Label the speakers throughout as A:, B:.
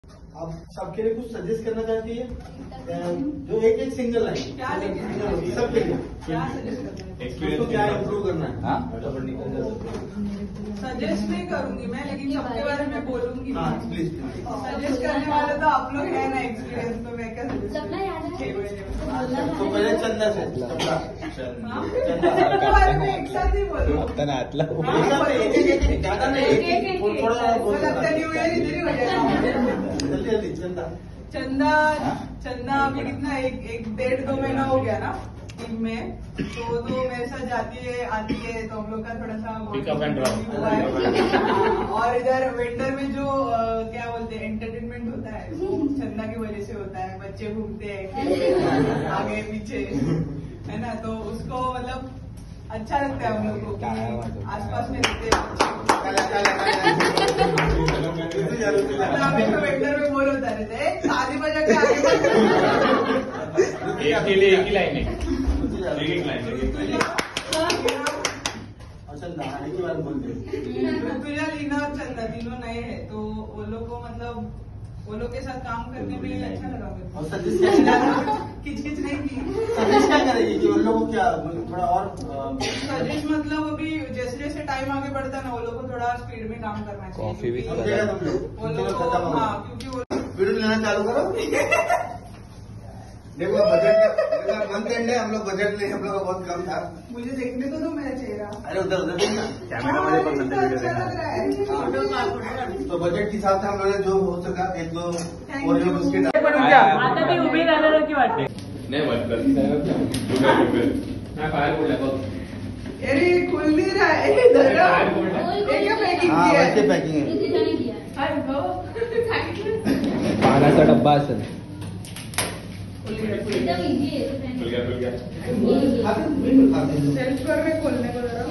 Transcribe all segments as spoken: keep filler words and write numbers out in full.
A: आप सबके लिए कुछ सजेस्ट करना चाहती है? जो एक एक सिंगल लाइन क्या लेंगे सबके लिए क्या उसको क्या इम्प्रूव करना है?
B: सजेस्ट नहीं करूंगी मैं, लेकिन सबके बारे में बोलूंगी।
A: हाँ प्लीज।
B: सजेस्ट करने वाले तो आप लोग है ना एक्सपीरियंस, तो मैं क्या सजेस्ट
A: तो पहले चंदा से चंदा
B: सबके बारे में एक साथ ही बोलो।
A: ज्यादा नहीं, थोड़ा
B: न्यू ईयर इधर ही हो जाएगा।
A: जल्दी जल्दी चंदा
B: चंदा चंदा अभी कितना एक एक डेढ़ दो महीना हो गया ना टीम में, तो तो मेरे साथ जाती है आती है, तो हम लोग का थोड़ा सा हुआ है। और इधर वेंडर में जो आ, क्या बोलते हैं एंटरटेनमेंट होता है वो चंदा की वजह से होता है। बच्चे घूमते हैं आगे पीछे है ना, तो उसको मतलब अच्छा लगता है हम लोग को कि आसपास में रहते हैं। हमेशा वेंडर में बोल होता रहता है शादी बजा के आगे
C: एक के लिए एक ही लाइन है, एक एक लाइन
A: चंदा आने के बाद बोलते
B: ऋतुजा लीना और चंदा तीनों नए हैं, तो वो लोग को मतलब वो लोग के साथ काम करने में अच्छा लगा मुझे।
A: और सजेस्ट क्या
B: किचकिच नहीं की।
A: सजेस्ट क्या करेगी कि उन लोगों को क्या थोड़ा और
B: सजेस्ट मतलब अभी जैसे जैसे टाइम आगे बढ़ता है ना, वो लोग को थोड़ा स्पीड में काम करना चाहिए।
D: कॉफी भी
B: वो लोग को हाँ, क्योंकि वो
A: वीडियो लेना चालू करो। देखो बजट मंथ एंड है, हम लोग बजट में हम लोग का बहुत कम था।
B: मुझे देखने को तो मेरा चेहरा
A: अरे उधर उधर देखना कैमरा मुझे पसंद है
B: अच्छा लग रहा है।
A: तो बजट के हिसाब से हम लोगों ने जो हो सका एक दो ओरियो बिस्किट
E: आता ते उभी राहणार की वाटते
C: नहीं बंद कर मैं फायर बोल रहा हूँ।
B: अरे खुल नहीं रहा है इधर ये क्या पैकिंग
A: हाँ
B: किया
A: वैसे
B: है?
A: पैकिंग है।
D: पानाचा डब्बा असेल।
C: खुल गया खुल गया
B: सेल्फ कर में खोलने को जरा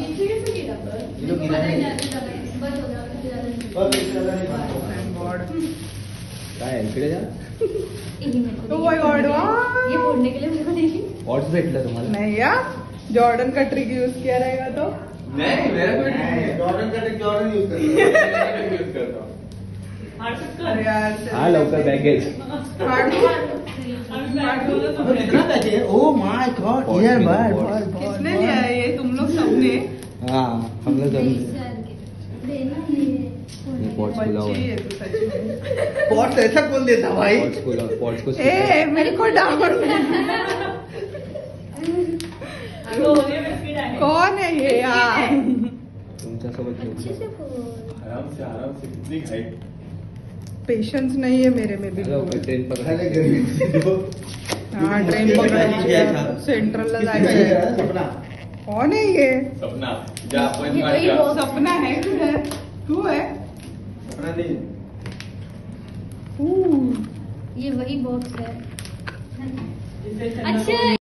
D: काय इकडे जा।
B: Oh my God,
E: ये फोड़ने के लिए मेरे को देखिए
D: वॉट्स भेटलं तुम्हाला?
B: नहीं यार जॉर्डन का ट्रिक यूज किया रहेगा तो
C: नहीं मेरा कोई
A: नहीं, जॉर्डन का जॉर्डन यूज कर
C: यूज करता हूँ।
B: अरे यार
D: हा लवकर बॅगेज।
A: कितना पैसे है? ओह माय गॉड यार बार बार
B: किसने लिया है ये? तुम लोग सबने?
D: हाँ हम लोग जरूर पॉट्स खुला हुआ
B: बच्ची
D: है।
B: है तू सच में।
A: पॉट्स ऐसा खोल देता भाई।
D: पॉट्स खुला पॉट्स को
B: ए मेरे को डाउन कौन है ये यार?
D: तुमच्यासोबत
C: आराम से आराम से कितनी खाई
B: पेशेंस नहीं है मेरे में भी।
D: लवकर ट्रेन
A: पहले
D: पकड़।
A: गर्मी
B: हाँ ट्रेन पकड़ा सेंट्रल ला जायचं।
A: सपना
B: कौन है ये?
C: सपना जा अपन
E: ये वही
C: जा
E: बहुत-
B: सपना है किधर? तू है?
A: सपना नहीं
B: हम्म।
E: ये वही बॉक्स है। अच्छा